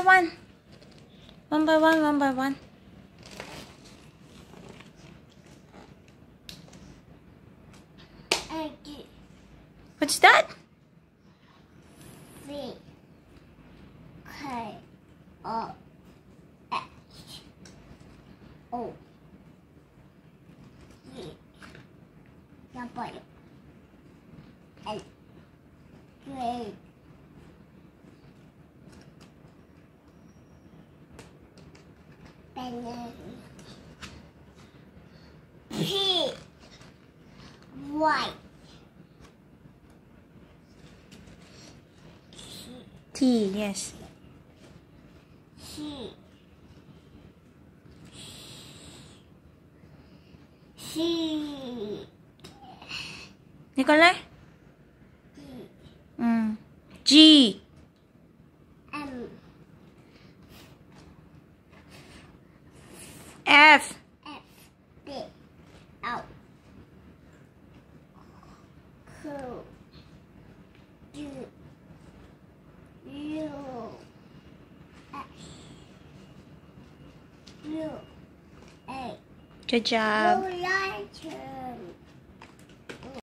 one. One by one, one by one. What's that? V K O H O E W L J banana T Y T, yes. C Nikolai? G. M F. F B L Q U S U A. Good job. Lighter.